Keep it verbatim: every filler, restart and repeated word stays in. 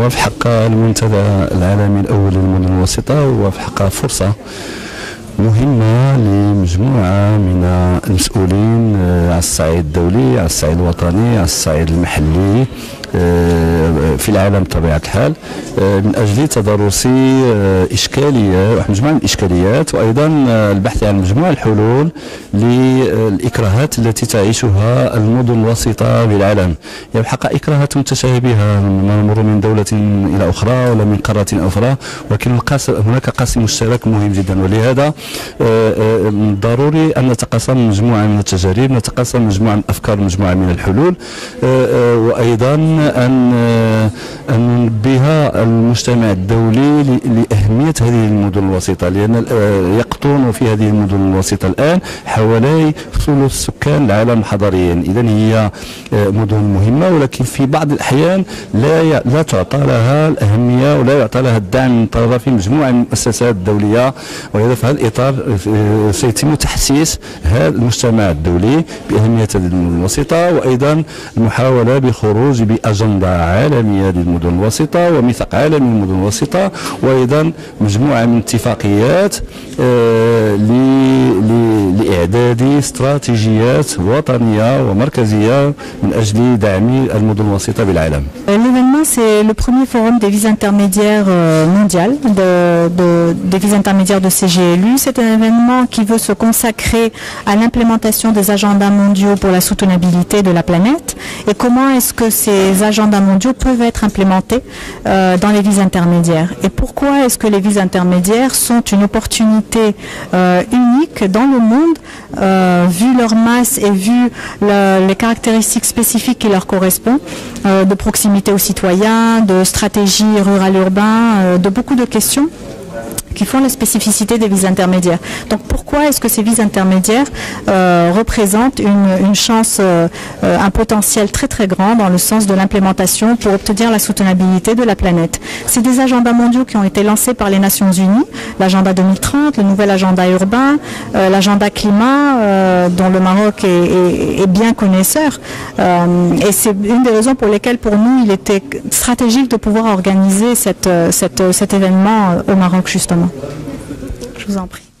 وفي حق المنتدى العالمي الأول للمدن الوسطى هو في حق فرصة مهمة لمجموعة من المسؤولين على الصعيد الدولي، على الصعيد الوطني، على الصعيد المحلي في العالم بطبيعة الحال، من أجل تدرس إشكالية مجموعة من الإشكاليات، وأيضا البحث عن مجموعة الحلول للإكراهات التي تعيشها المدن الوسطى بالعالم. يعني بحق إكراهات متشابهة، نمر من دولة إلى أخرى ولا من قارة أخرى، ولكن هناك قاسم مشترك مهم جدا، ولهذا ضروري أن نتقاسم مجموعة من التجارب، نتقاسم مجموعة من الأفكار، مجموعة من الحلول، وأيضا أن أن ننبه المجتمع الدولي لأهمية هذه المدن الوسطى، لأن يقطن في هذه المدن الوسطى الآن حوالي ثلث سكان العالم حضريا. إذن هي مدن مهمة، ولكن في بعض الأحيان لا لا تعطى لها الأهمية ولا يعطى لها الدعم من طرف مجموعة من المؤسسات الدولية، ولهذا في هذا الإطار سيتم تحسيس هذا المجتمع الدولي بأهمية هذه المدن الوسطى، وأيضا المحاولة بخروج بأجندة عالمية للمدن الوسطى وميثاق عالمي للمدن الوسطى، وأيضا مجموعة من اتفاقيات لإعداد استراتيجيات وطنية ومركزية من أجل دعم المدن الوسطى بالعالم. L'événement, c'est le premier forum des vises intermédiaires mondial, de, de, des vises intermédiaires de C G L U. C'est un événement qui veut se consacrer à l'implémentation des agendas mondiaux pour la soutenabilité de la planète et comment est-ce que ces agendas mondiaux peuvent être implémentés euh, dans les vises intermédiaires. Et pourquoi est-ce que les vises intermédiaires sont une opportunité euh, unique dans le monde, euh, vu leur masse et vu le, les caractéristiques spécifiques qui leur correspondent, euh, de proximité aux citoyens, de stratégie rural-urbain, euh, de beaucoup de questions qui font la spécificité des vises intermédiaires. Donc pourquoi est-ce que ces vises intermédiaires euh, représentent une, une chance, euh, un potentiel très très grand dans le sens de l'implémentation pour obtenir la soutenabilité de la planète. C'est des agendas mondiaux qui ont été lancés par les Nations Unies, l'agenda deux mille trente, le nouvel agenda urbain, euh, l'agenda climat euh, dont le Maroc est, est, est bien connaisseur. Euh, et c'est une des raisons pour lesquelles pour nous il était stratégique de pouvoir organiser cette, cette, cet événement au Maroc justement. Je vous en prie.